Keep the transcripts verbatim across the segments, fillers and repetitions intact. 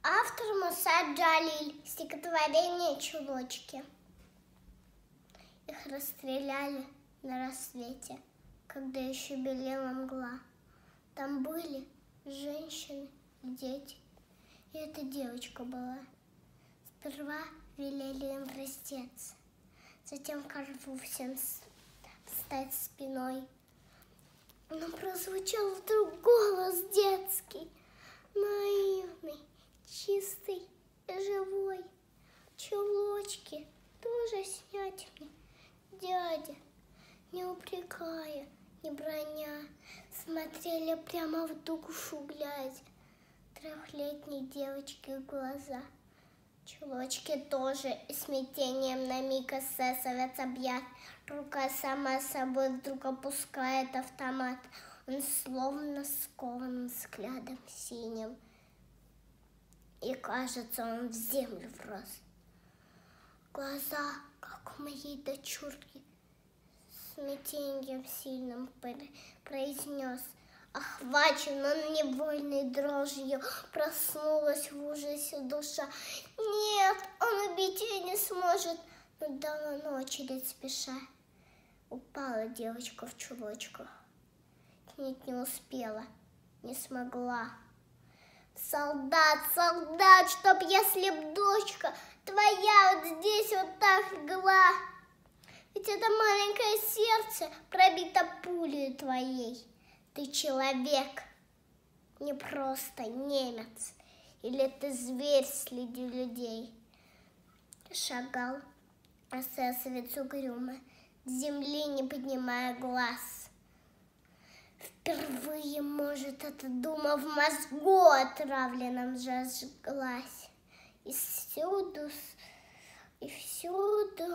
Автор Муса Джалиль. Стихотворение «Чулочки». Их расстреляли на рассвете, когда еще белела мгла. Там были женщины и дети, и эта девочка была. Сперва велели им раздеться, затем ко рву всем встать спиной. Но прозвучал вдруг голос детский, наивный, чистый и живой. Чулочки тоже снять мне, дядя, не упрекая, не броня, смотрели прямо в душу глядя трехлетней девочки в глаза. Чулочки тоже и смятением на миг эсэсовец объят. Рука сама собой вдруг опускает автомат. Он словно скован взглядом синим. И кажется, он в землю врос. Глаза, как у моей дочурки, смятением сильным произнес. Охвачен он невольной дрожью, проснулась в ужасе душа. Нет, он убить ее не сможет, но дала на очередь спеша. Упала девочка в чулочках, нет, не успела, не смогла. Солдат, солдат, чтоб если б дочка твоя вот здесь вот так легла. Ведь это маленькое сердце пробито пулей твоей. Ты человек, не просто немец, или ты зверь среди людей. Шагал эсэсовец угрюмо, с земли не поднимая глаз. Впервые, может, эта дума в мозгу отравленном зажглась. И всюду, и всюду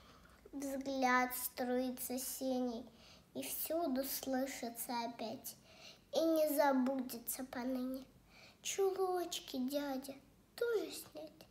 взгляд струится синий, и всюду слышится опять, и не забудется поныне. Чулочки, дядя, тоже снять?